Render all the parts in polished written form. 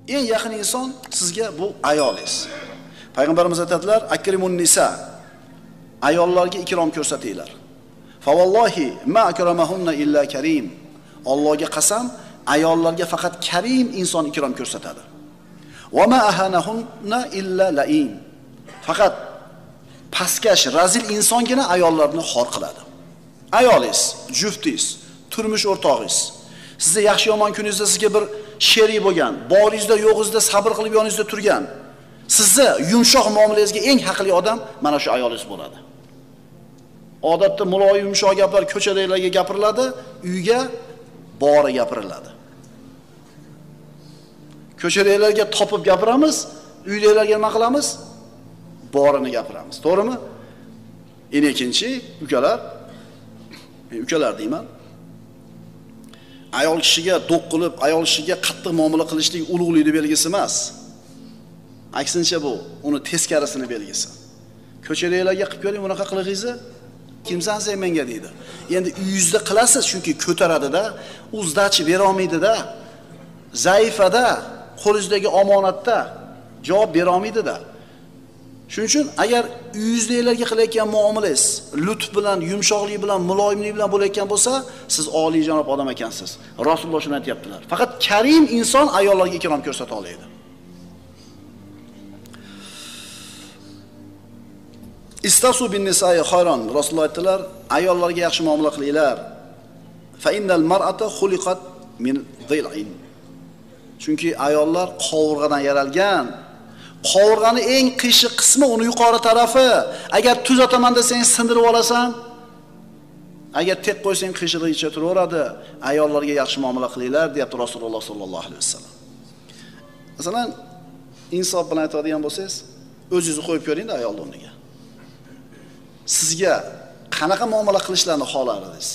Eng yaqin inson sizga bu ayolingiz. Payg'ambarimiz aytadilar: "Akrimun nisa." Ayollarga ikrom ko'rsatinglar. Fa vallohi ma akramahunna illa karim. Allohga qasam, ayollarga faqat karim inson ikrom ko'rsatadi. Va ma ahanahunna illa laim. Faqat pastkash, razil insongina ayollarni xor qiladi. Ayolingiz, juftingiz, turmush o'rtog'ingiz sizga yaxshi yomon kuningizda sizga bir sherik bo'lgan, boringizda yo'g'ingizda sabr qilib yoningizda turgan, sizni yumshoq muomalangizga eng haqli odam mana shu ayolingiz bo'ladi. Odatda muloyim yumshoq gaplar ko'chadagilarga gapiriladi, uyga bori gapiriladi. Ko'chadagilarga topib gapiramiz, uydagilarga nima qilamiz? Borini gapiramiz. To'g'rimi? Ikkinchi ukalar deyman. Ayol kishiga do'q qilib, ayol kishiga qattiq muomala qilishlik ulug'likning belgisi emas. Aksincha bu uni teskarisini belgisi. Ko'chadagilarga qilib ko'ring, bunaqa qilig'ingizni kimsan sen menga deydi. Endi uyingizda qilasiz, chunki ko'taradi-da, u zdachi bera olmaydi-da, zaifada, qo'lingizdagi omonatda javob bera olmaydi-da. Shuning uchun agar uyingizdagilarga qilayotgan muomalangiz lutf bilan, yumshoqlik bilan, muloyimlik bilan bo'layotgan bo'lsa, siz oliyjanob odam ekansiz. Rasululloh shuni aytibdilar. Faqat karim inson ayollarga ikrom ko'rsata oladi. Istasu bin nisa'i khayran. Rasululloh aytdilar, ayollarga yaxshi muomala qilinglar. Fa innal mar'ata khuliqat min dhil'in. Chunki ayollar qovurg'adan yaralgan. Qovurg'ani eng qiyshiq qismi uni yuqori tarafi. Agar tuzataman desang sindirib olasan, agar tek qo'ysang qiyshiqligicha turaveradi. Ayollarga yaxshi muomala qilinglar, deyapti Rasululloh sollallohu alayhi vasallam. Masalan, insof bilan aytadigan bo'lsangiz, o'zingizni qo'yib ko'ring-da ayolning o'rniga. Sizga qanaqa muomala qilishlarini xohlardingiz?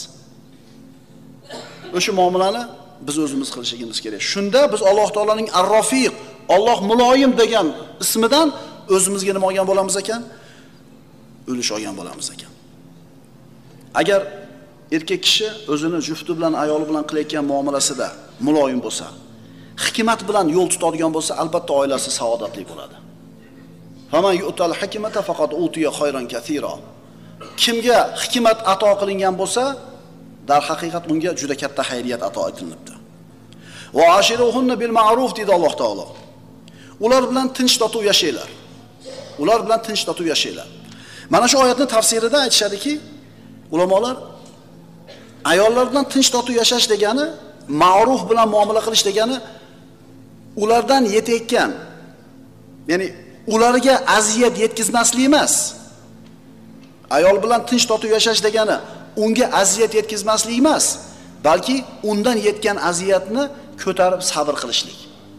O'sha muomalani biz o'zimiz qilishimiz kerak. Shunda biz Alloh taolaning Ar-Rafiq, Alloh muloyim degan ismidan o'zimizga nima olgan bo'lamiz ekan? Ulush olgan bo'lamiz ekan. Agar erkak kishi o'zini jufti bilan, ayoli bilan qilayotgan muomalasida muloyim bo'lsa, hikmat bilan yo'l tutadigan bo'lsa, albatta oilasi saodatli bo'ladi. Faman yu'tal hikmata faqat utiya khayran katira. Kimga hikmat ato qilingan bo'lsa, dar haqiqat unga juda katta xayriyat ato etilibdi. Va ashiruhunna bil ma'ruf dedi Alloh taolo. Ular bilan tinch totuv yashaylar. Ular bilan tinch totuv yashaylar. Mana shu oyatning tafsirida aytishadiki, ulamolar ayollar bilan tinch totuv yashash degani, ma'ruf bilan muomala qilish degani ulardan yetayotgan, ya'ni ularga aziyat yetkazmaslik emas. Ayol bilan tinch totuv yashash degani unga aziyat yetkazmaslik emas, balki undan yetgan aziyatni ko'tarib sabr qilishlik.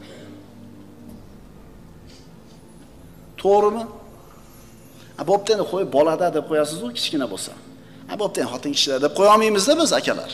To'g'rimi? Bo'pti, endi qo'yib bolada deb qo'yasiz-ku, kichkina bo'lsa. Bo'pti, xotin kishilar deb qo'ya olmaymiz-da biz akalar.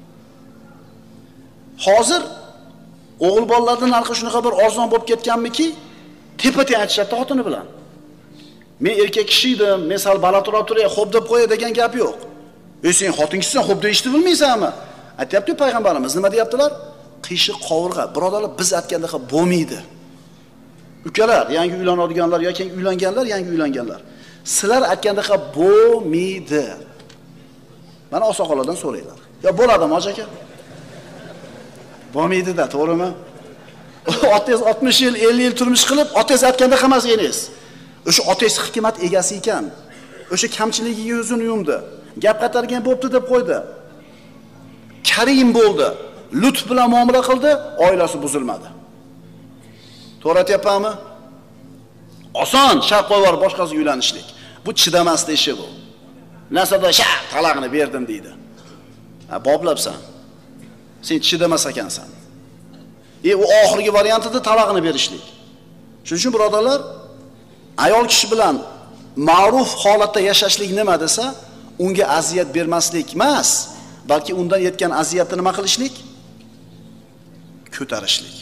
Hozir o'g'il bolalardan narxi shunaqa bir arzon bo'lib ketganmiki, tepa-teng aytishadi xotini bilan. Men erkak kishi edim, men sal balandroq turay, xo'p deb qo'ya degan gap yo'q. Sen xotin kishisan, xo'p deyishni bilmaysanmi? Aytayapti payg'ambarimiz, nima deyaptilar? Qiyshiq qovurg'a. Birodarlar, biz aytgandaqa bo'lmaydi. Ukalar, yangi uylanadiganlar yoki uylanganlar, yangi uylanganlar. Sizlar aytgandaqa bo'lmaydi. Mana oqsoqollardan so'raylar. Yo bo'ladimi, hoji aka? Bo'lmaydi-da, to'g'rimi? Otangiz 60 yil, 50 yil turmush qilib, otangiz aytgandaqa emas eningiz. O'sha otangiz hikmat egasi ekan. O'sha kamchiligiga o'zini yumdi. Gap qaytargan bo'pti deb qo'ydi. Karim bo'ldi. Lutf bilan muomala qildi, oilasi buzilmadi. To'g'ri aytyapmanmi? Oson, shart qo'yib boshqasiga uylanishlik. Bu chidamaslik ishi bu. Nasada shart talaqni berdim deydi. Boblabsan. Sen chidamas ekansan. U oxirgi variantida talaqni berishlik. Shuning uchun birodarlar, ayol kishi bilan ma'ruf holatda yashashlik nima desa, unga aziyat bermaslik emas, balki undan yetgan aziyatni nima qilishlik? Ko'tarishlik.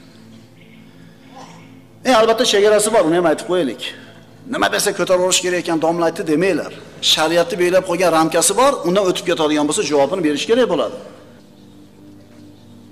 Albatta chegarasi bor, uni ham aytib qo'yaylik. Nima desa ko'taraverish kerak ekan domla aytdi demanglar. Shariatni belgilab qo'ygan ramkasi bor, undan o'tib ketadigan bo'lsa javobini berish kerak bo'ladi.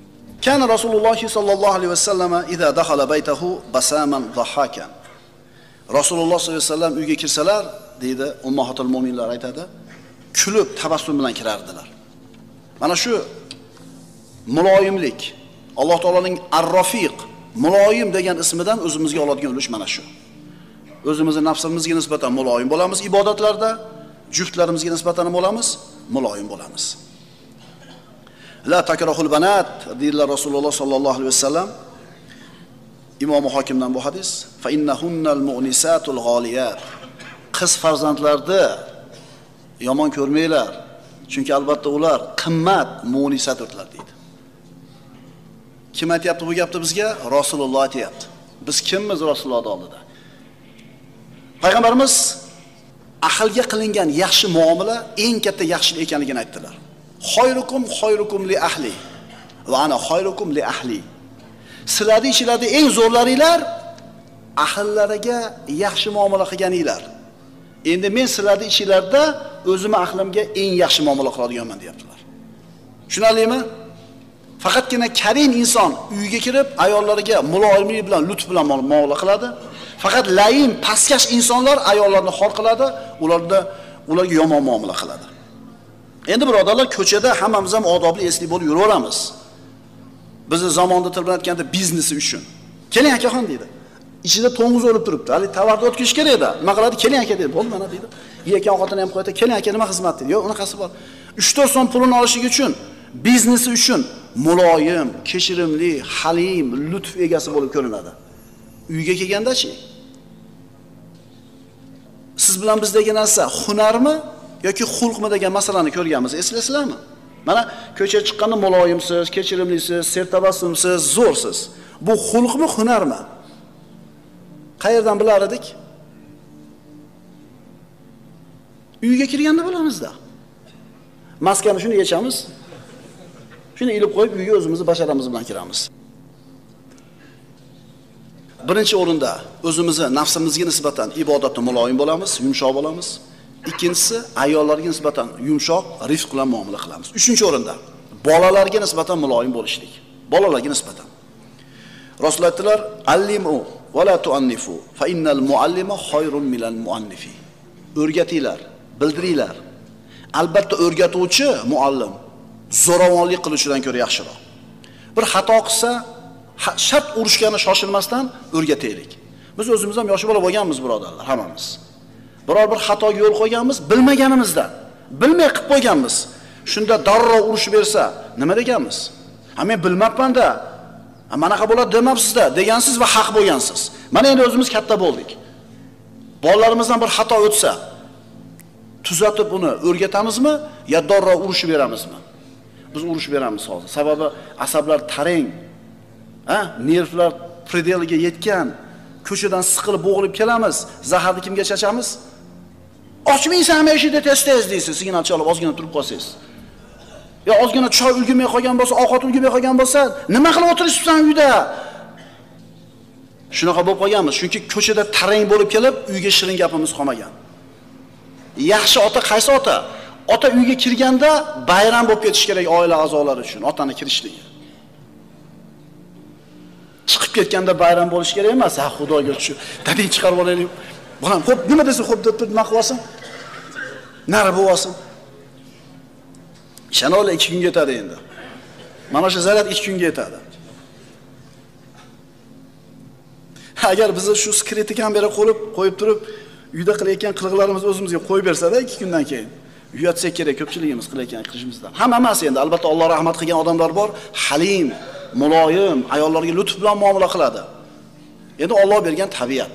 Kana Rasululloh sallallohu alayhi vasallam idza dakhala baytahu basaman dhahakan. Rasululloh sollallohu alayhi vasallam uyga kirsalar, deydi ummahatul mu'minlar aytadi, kulib tabassum bilan kirardilar. Mana shu muloyimlik, Alloh taolaning Ar-Rafiq, muloyim degan ismidan o'zimizga oladigan ulush mana shu. O'zimizning nafsimizga nisbatan muloyim bo'lamiz ibodatlarda, juftlarimizga nisbatan bo'lamiz, muloyim bo'lamiz. La takrahul banat deydilar Rasululloh sallallohu alayhi vasallam. Imom Hokimdan bu hadis. Fa innahunnal mu'nisatul g'oliyat. Qiz farzandlarni yomon ko'rmanglar. Chunki albatta ular qimmat mu'nisatdirlar deydi. Kim aytayapti bu gapni bizga? Rasululloh aytayapti. Biz kimmiz Rasululloh oldida? Payg'ambarimiz ahlga qilingan yaxshi muomala eng katta yaxshilik ekanligini aytdilar. Xayrukum li ahli va ana xayrukum li ahli. Sizlarning ichingizda eng zo'rlaringlar ahllariga yaxshi muomala qilganinglar. Endi men sizlarning ichingizda o'zim ahlimga eng yaxshi muomala qiladiganman deyaptilar. Tushunarlimi? Faqatgina karim inson uyiga kirib ayollariga muloyimlik bilan, lutf bilan muomala qiladi. Faqat layin, pastkash insonlar ayollarni xor qiladi, ularga yomon muomala qiladi. Endi birodarlar, ko'chada hammamiz ham odobli, esli bo'lib yuraveramiz. Bizni zamonda til bilan aytganda biznesi uchun. Keling akaxon deydi. Ichida to'ng'iz o'lib turibdi. Hali tovarni o'tkish kerak edi. Nima qiladi? Keling aka deydi. Bo'ldi mana deydi. Yeyotgan ovqatini ham qo'yadi. Keling aka nima xizmat deydi. Yo'q, unaqasi bor. 3-4 so'm pulini olishi uchun, biznesi uchun muloyim, kechirimli, halim, lutf egasi bo'lib ko'rinadi. Uyga kelganda-chi? Siz bilan bizdagi narsa hunarmi yoki xulqmi degan masalani ko'rganmiz. Eslasizlarmi? Mana ko'chaga chiqqanda muloyimsiz, kechirimlisiz, sertabassumsiz, zo'rsiz. Bu xulqmi, hunarmi? Qayerdan bilar edik? Uyga kirganda bilamiz-da. Maskani shuni yechamiz. Shuni ilib qo'yib uyga o'zimizni basharamiz bilan kiramiz. Birinchi o'rinda o'zimizni nafsimizga nisbatan ibodatda muloyim bo'lamiz, yumshoq bo'lamiz. Ikkinchisi ayollarga nisbatan yumshoq, rifq bilan muomala qilamiz. Uchinchi o'rinda bolalarga nisbatan muloyim bo'lishlik. Bolalarga nisbatan. Rasul aytdilar: "Allimu va la tu'annifu, fa innal muallima khayrun minal muannifi." O'rgatinglar, bildiringlar. Albatta o'rgatuvchi muallim zo'ravonlik qiluvchidan ko'ra yaxshiroq. Bir xato qilsa, shart urushgani shoshilmasdan o'rgataylik. Biz o'zimiz ham yosh bola bo'lganmiz, birodarlar, hammamiz. Biror bir xatoga yo'l qo'yganmiz, bilmaganimizdan. Bilmay qilib qo'yganmiz. Shunda darrov urushib bersa, nima deganmiz? Ha, men bilmabman-da. Manaqa bo'ladi demabsiz-da, degansiz va haq bo'lgansiz. Mana endi o'zimiz katta bo'ldik. Bolalarimizdan bir xato o'tsa, tuzatib uni o'rgatamizmi yo darrov urushib beramizmi? Biz urushib beramiz hozir. Sababi asablar tarang. Nervlar predeliga yetgan. Ko'chadan siqilib bo'g'ilib kelamiz. Zaharni kimga chachamiz? Ochmaysan hamashida tez-tez deysiz, signal chalib ozgina turib qolsangiz. Yo ozgina choy ulgurmay qolgan bo'lsa, ovqat ulgurmay qolgan bo'lsa, nima qilib o'tiribsan uyda? Shunaqa bo'lib qolganmiz, chunki ko'chada tarang bo'lib kelib, uyga shirin gapimiz qolmagan. Yaxshi ota qaysi ota? Ota uyga kirganda bayram bo'lib ketish kerak oila a'zolari uchun, otani kirishligi. Chiqib ketganda bayram bo'lish kerak emas. Ha, Xudoga shu. Dading chiqarib olaylik. Bolam, xo'p, nima desa xo'p deb nima qilsin? Nari bo'lsin. Shanola 2 kunga yetadi endi. Mana shu zarat 2 kunga yetadi. Agar biz shu skriptni ham bera qo'yib turib, uyda qilayotgan qilg'larimizni o'zimizga qo'yib bersa-da 2 kundan keyin uyatsak kerak ko'pchiligimiz qilayotgan qilishimizdan. Hamma emas endi, albatta Alloh rahmat qilgan odamlar bor, halim, muloyim, ayollarga lutf bilan muomala qiladi. Endi Alloh bergan tabiat.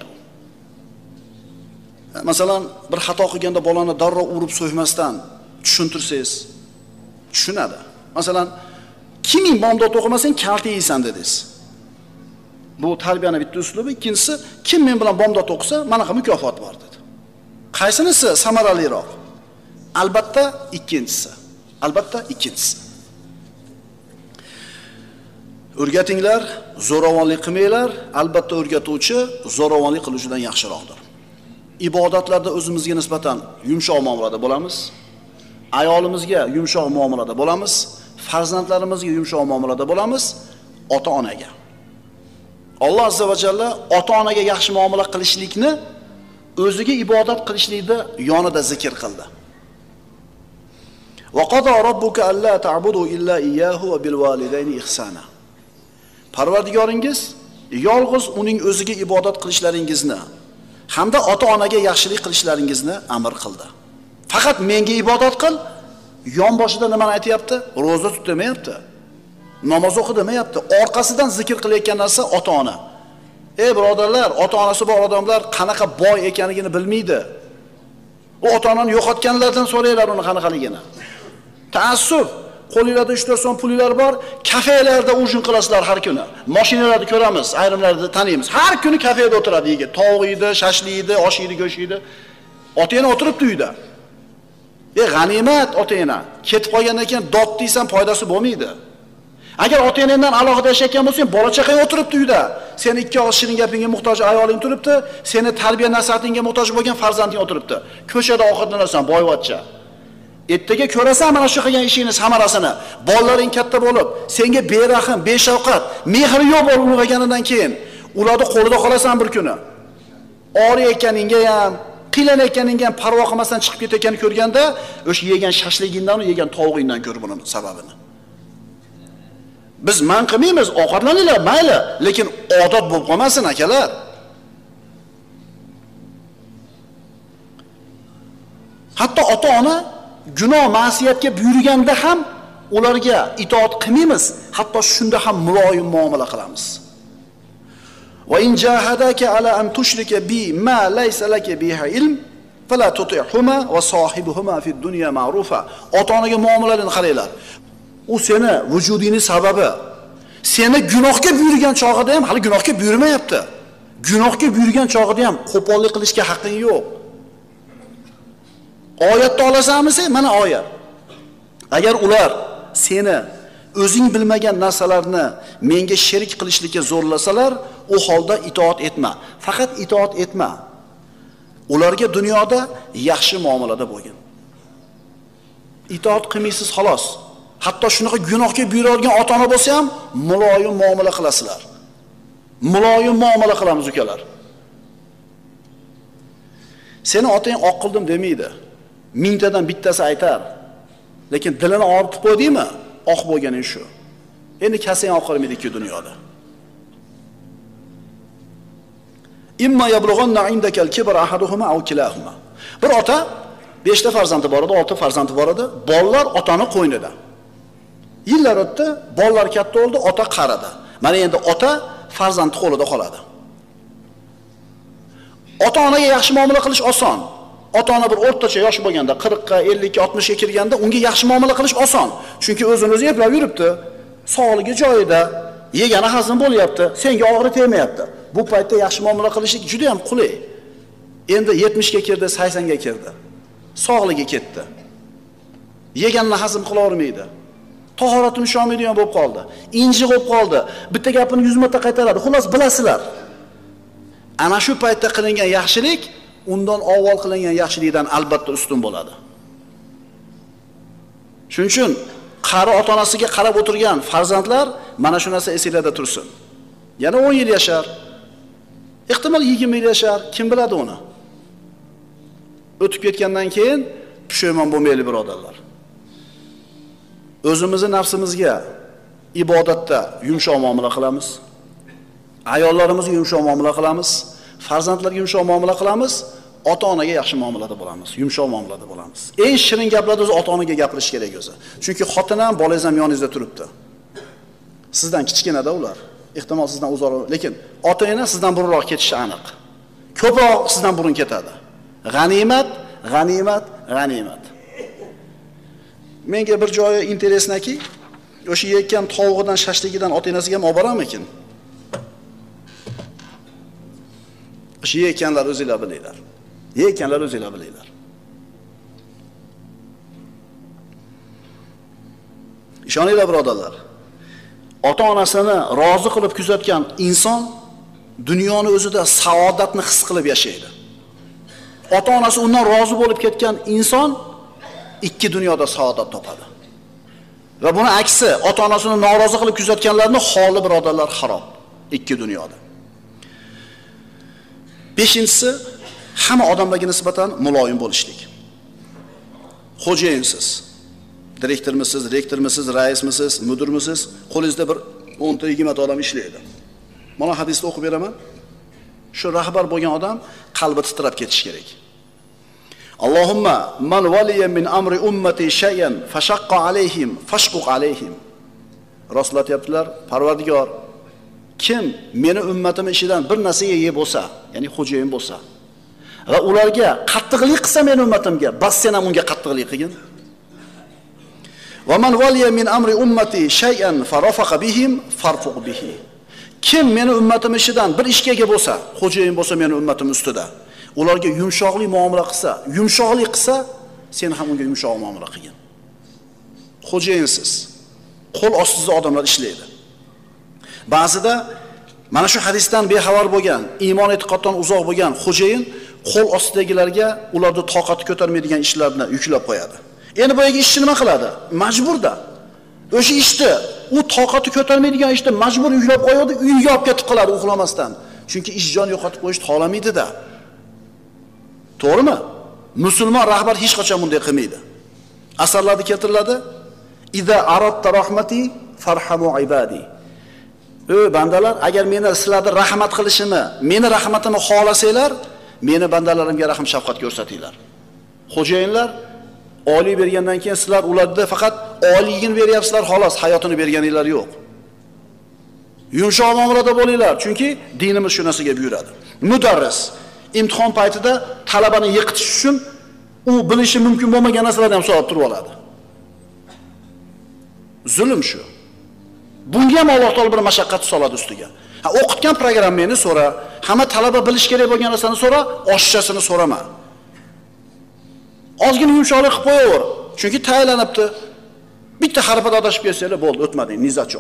Masalan, bir xato qilganda bolani darrov urib so'ymasdan tushuntirsangiz, tushunadi. Masalan, kiming bomdod o'qimasang kalt yeysan dedingiz. Bu tarbiyaning bitta uslubi. Ikkinchisi, kim men bilan bomdod o'qisa, manaqa mukofot bor dedi. Qaysinisi samaraliroq? Albatta ikkinchisi. O'rgatinglar, zo'ravonlik qilmanglar. Albatta o'rgatuvchi zo'ravonlik qiluvchidan yaxshiroqdir. Ibodatlarda o'zimizga nisbatan yumshoq muomalada bo'lamiz. Ayolimizga yumshoq muomalada bo'lamiz. Farzandlarimizga yumshoq muomalada bo'lamiz. ota-onaga. Alloh azza va jalla ota-onaga yaxshi muomala qilishlikni o'ziga ibodat qilishlikda yonida zikr qildi. Va qada robbuka alla ta'budu illa iyyahu va bil validayni ihsana. Parvardigoringiz yolg'iz uning o'ziga ibodat qilishlaringizni hamda ota-onaga yaxshilik qilishlaringizni amr qildi. Faqat menga ibodat qil. Yonboshida nimani aytayapti? Roza tut demayapti. Namoz o'qi demayapti. Orqasidan zikr qilayotgan narsa ota-ona. Ey birodarlar, ota-onasi bor odamlar qanaqa boy ekanligini bilmaydi. U ota-onani yo'qotganlardan so'raylar uni qanaqaligini. Taassuf, qo'lingizda 3-4 so'm pulingiz bor, kafelarda ujin qilasizlar har kuni. Mashinalarni ko'ramiz, ayrimlarni taniymiz. Har kuni kafeda o'tiradi yigit. Tovuq yeydi, shashlik yeydi, osh yeydi, go'sht yeydi. Ota-ona o'tiribdi uyda. G'animat ota-ona. Ketib qolgandan keyin dod deysan, foydasi bo'lmaydi. Agar ota-onangdan alohida yashayotgan bo'lsang, bola chaqang o'tiribdi uyda. Seni ikki og'iz shirin gapingga muhtoj ayoling turibdi, seni tarbiya nasihatingga muhtoj bo'lgan farzanding o'tiribdi. Ko'chada ovqatlanasan, boyvachcha. Ertaga ko'rasan mana shu qilgan ishingni samarasini. Bolalaring katta bo'lib, senga berahim, beshafqat, mehri yo'q bo'lib ulg'ayganidan keyin ularni qo'lida qolasan bir kuni. Oriyotganingga ham, qiylanayotganingga ham parvo qilmasdan chiqib ketayotganini ko'rganda, o'sha yegan shashligingdan, yegan tovuqingdan ko'r buni sababini. Biz man qilmaymiz, ovqatlaninglar, mayli, lekin odat bo'lib qolmasin akalar. Hatto ota-ona gunoh, ma'siyatga buyurganda ham ularga itoat qilmaymiz, hatto shunda ham muloyim muomala qilamiz. Va in jahadaka ala an tushrika bi ma laysa laka biha ilm fala tuti'huma va sohibuhuma fid dunya ma'rufa. Ota-onaga muomalalarni qaranglar. U seni vujudingning sababi. Seni gunohga buyurgan chog'ida ham hali gunohga buyurmayapti. Gunohga buyurgan chog'ida ham qo'pollik qilishga haqqing yo'q. Oyatda olasanmi sen? Mana oyat. Agar ular seni o'zing bilmagan narsalarni menga sherik qilishlikka zo'rlasalar, u holda itoat etma. Faqat itoat etma. Ularga dunyoda yaxshi muomalada bo'lgin. Itoat qilmaysiz xolos. Hatto shunaqa gunohga buyuradigan ota-ona bo'lsa ham muloyim muomala qilasizlar. Muloyim muomala qilamiz ukalar. Seni otang oq qildim demaydi. Mingtadan bittasi aytar. Lekin dilini og'ritib qo'ydingmi? Oq bo'lganing shu. Endi kasang oqarmaydi-ku dunyoda. Imma yablughanna indakal kibra ahaduhuma aw kilahuma. Bir ota 5 ta farzandi bor edi, 6 farzandi bor edi. Bolalar otani qo'ynida. Yillar o'tdi, bolalar katta bo'ldi, ota qaradi. Mana endi ota farzandi qo'lida qoladi. Ota-onaga yaxshi muomala qilish oson. Ota-ona bir o'rtacha yosh bo'lganda, 40 ga, 50 ga, 60 ga kirganda unga yaxshi muomala qilish oson. Chunki o'zini o'zi eplab yuribdi. Sog'ligi joyida, yegani hazm bo'lyapti, senga og'ri tegmayapti. Bu paytda yaxshi muomala qilishlik juda ham qulay. Endi 70 ga kirdi, 80 ga kirdi. Sog'ligi ketdi. Yeganini hazm qila olmaydi. Tahorati mushomaydigan bo'lib qoldi. Inji bo'lib qoldi. Bitta gapini 100 marta qaytaradi. Xullas bilasizlar. Ana shu paytda qilingan yaxshilik undan avval qilingan yaxshilikdan albatta ustun bo'ladi. Shuning uchun qari ota-onasiga qarab o'tirgan farzandlar mana shu narsa esingizda tursin. Yana 10 yil yashar. Ehtimol 20 yil yashar, kim biladi uni? O'tib ketgandan keyin pushaymon bo'lmaylik birodarlar. O'zimizni nafsimizga ibodatda yumshoq muomala qilamiz. Ayollarimizga yumshoq muomala qilamiz. Farzandlarga yumshoq muomala qilamiz. Ota-onaga yaxshi muomalada bo'lamiz, yumshoq muomalada bo'lamiz. Eng shirin gaplarni o'zi ota-onaga gapirish kerak o'zi. Chunki xotin ham, bolangiz ham yoningizda turibdi. Sizdan kichkinada ular. Ehtimol sizdan uzoqroq, lekin ota-ona sizdan burunroq ketishi aniq. Ko'proq sizdan burun ketadi. G'animat, g'animat, g'animat. Menga bir joyi interesnaki, o'sha yeyotgan tovuqidan, shashligidan ota-onasiga ham olib boramikin? O'sha yeyotganlar o'zingizlar bilinglar. Yeyotganlar o'zingizlar bilinglar. Ishoninglar birodarlar. Ota-onasini rozi qilib kuzatgan inson dunyoni o'zida saodatni his qilib yashaydi. Ota-onasi undan rozi bo'lib ketgan inson ikki dunyoda saodat topadi. Va buni aksi, ota-onasini norozi qilib kuzatganlarning holi birodarlar harom ikki dunyoda. Beshinchisi, hamma odamlarga nisbatan muloyim bo'lishlik. Xo'jayinsiz, direktormisiz, rektormisiz, raismisiz, mudirmisiz, qo'lingizda bir 10-20 ta odam ishlaydi. Mana hadisda o'qib beraman. Shu rahbar bo'lgan odam qalbi titrab ketish kerak. Allohumma man waliya min amri ummati shay'an fashaqqa alayhim fashquq alayhim. Rasululloh aytibdilar, Parvardigor, kim meni ummatim ishidan bir narsaga ega bo'lsa, ya'ni xo'jayin bo'lsa va ularga qattiqlik qilsa meni ummatimga, bas sen ham unga qattiqlik qilgin. Va man waliya min amri ummati shay'an farafaqa bihim farfuq bihi. Kim meni ummatim ishidan bir ishga ega bo'lsa, xo'jayin bo'lsa meni ummatim ustida, ularga yumshoqli muomala qilsa, yumshoqlik qilsa, sen ham unga yumshoq muomala qilgin. Xo'jayinsiz, qo'l ostida odamlar ishlaydi. Ba'zida mana shu hadisdan bexabar bo'lgan, iymon e'tiqoddan uzoq bo'lgan xo'jayin qo'l ostidagilarga ularni toqati ko'tarmaydigan ishlarni yuklab qo'yadi. Endi bu yerga ishchi nima qiladi? Majburda. O'sha ishni, u toqati ko'tarmaydigan ishni majbur yuklab qo'yadi, uyiga olib ketib qoladi uxlamasdan. Chunki ish jon yo'qotib qo'yishni xohlamaydi-da. To'g'rimi? Musulmon rahbar hech qachon bunday qilmaydi. Asarlarda keltiriladi: "Iza aradta rahmati farhamu ibadi." Ey bandalar, agar meni sizlarga rahmat qilishimni, meni rahmatimni xohlasanglar, meni bandalarimga rahim shafqat ko'rsatinglar. Xo'jayinlar oliy bergandan keyin sizlar ularda faqat oliyligini beryapsizlar, xolos, hayotini berganinglar yo'q. Yumshoq muomalada bo'linglar, chunki dinimiz shu narsaga buyuradi. Mudarris imtihon paytida talabani yiqitish uchun u bilishi mumkin bo'lmagan narsalarni ham so'rab turib oladi. Zulm shu. Bunga ham Alloh taolo bir mashaqqat soladi ustiga. O'qitgan programmani so'ra, hamma talaba bilish kerak bo'lgan narsani so'ra, oshchasini so'rama. Ozgina yumshoqlik qilib qo'yaver. Chunki tayyorlanibdi. Bitta harfda adashib kelsanglar bo'ldi, o'tmading, nizachon.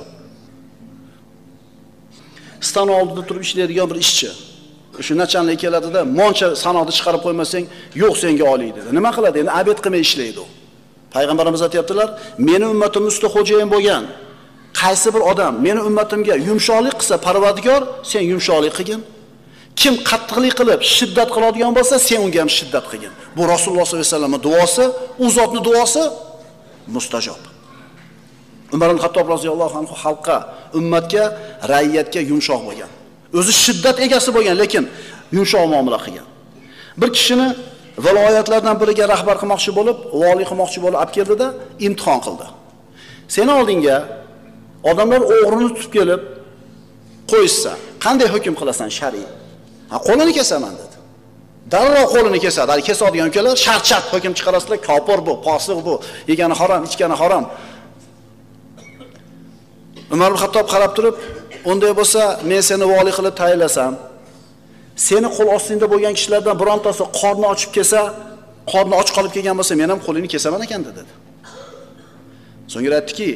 Stan oldida turib ishlaydigan bir ishchi. Shu nachanlik keladida, moncha sanoqni chiqarib qo'ymasang, yo'q senga oliy dedi. Nima qiladi? Endi abed qilmay ishlaydi u. Payg'ambarimiz aytibdilar, meni ummatim ustida xo'jayin bo'lgan qaysi bir odam meni ummatimga yumshoqlik qilsa, Parvardigor, sen yumshoqlik qilgin. Kim qattiqlik qilib, shiddat qiladigan bo'lsa, sen unga ham shiddat qilgin. Bu Rasululloh sollallohu alayhi vasallamning duosi, u zotning duosi mustajob. Umar ibn Xattob roziyallohu anhu xalqqa, ummatga, ra'iyatga yumshoq bo'lgan. O'zi shiddat egasi bo'lgan, lekin yumshoq muomala qilgan. Bir kishini viloyatlardan biriga rahbar qilmoqchi bo'lib, vali qilmoqchi bo'lib olib keldida, imtihon qildi. Seni oldinga odamlar o'g'rini tutib kelib qo'ysa, qanday hukm qilasan shariy? Qo'lini kesaman dedi. Darrov qo'lini kesadi. Hali kesadigan ukalar shart hukm chiqarasizlar, kofir bu, fosiq bu, yegani harom, ichgani harom. Umar ibn Xattob qarab turib, unday bo'lsa, men seni vali qilib tayinlasam, seni qo'l ostingda bo'lgan kishilardan birontasi qorni ochib kelsa, qorni och qolib kelgan bo'lsa, men ham qo'lini kesaman ekan dedi. So'ngra aytdiki,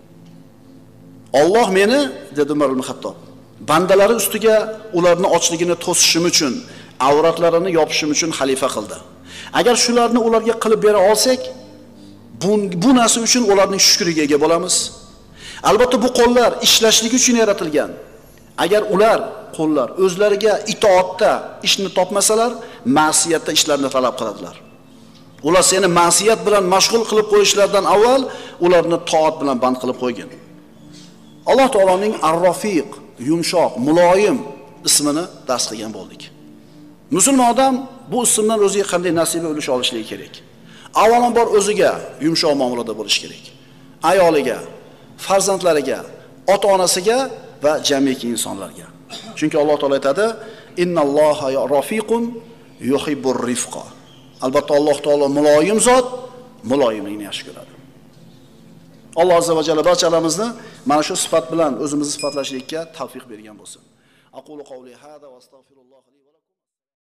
Alloh meni, dedi Umar ibn Xattob, bandalari ustiga ularni ochligini to'sishim uchun, avratlarini yopishim uchun xalifa qildi. Agar shularni ularga qilib bera olsak, bu narsa uchun ularning shukriga ega bo'lamiz. Albatta bu qo'llar ishlashligi uchun yaratilgan. Agar ular qo'llar o'zlariga itoatda ishni topmasalar, ma'siyatda ishlarni talab qiladilar. Ular seni ma'siyat bilan mashg'ul qilib qo'yishlardan avval ularni toat bilan band qilib qo'ygin. Alloh taoloning Ar-Rafiq, yumshoq, muloyim ismini dars qilgan bo'ldik. Musulmon odam bu ismdan o'ziga qanday nasiba ulush olishligi kerak? Avvalambor o'ziga yumshoq muomalada bo'lish kerak. Ayoliga, farzandlariga, ota-onasiga va jamiki insonlarga. Chunki Alloh taolo aytadi: "Innalloha rafiqun yuhibbur rifqa." Albatta Alloh taolo muloyim zot, muloyimlikni yaxshi ko'radi. Alloh azza va jalla barchalarimizni mana shu sifat bilan o'zimizni sifatlashlikka tavfiq bergan bo'lsin. Aqulu qawli hada va astagfirulloh.